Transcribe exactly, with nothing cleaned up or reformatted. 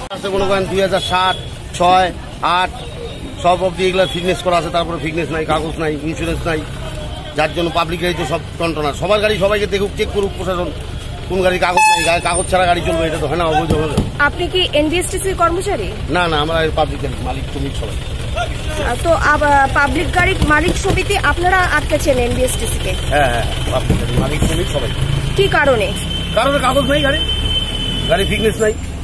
মনে করেন দুই হাজার সাত ছয় আট সব অব্দি এগুলো ফিটনেস করা আছে, তারপরে ফিটনেস নাই, কাগজ নাই, ইন্স্যুরেন্স নাই, যার জন্য পাবলিক গাড়ি তো সব টনটনা। সবার গাড়ি সবাইকে দেখুক, চেক করুক প্রশাসন, কোন গাড়ি কাগজ নাই, কাগজ ছাড়া গাড়ি চলবে, এটা তো হয় না, অবৈধ হবে। আপনি কি এনবিএসটিসির কর্মচারী? না না, আমরা পাবলিক গাড়ি মালিক শ্রমিক সবাই। তো পাবলিক গাড়ির মালিক সমিতি আপনারা আটকেছেন এনবিএসটিসি কে? হ্যাঁ হ্যাঁ, পাবলিক গাড়ি মালিক শ্রমিক সবাই। কি কারণে? কারণে কাগজ নাই, গাড়ি গাড়ি ফিটনেস নাই।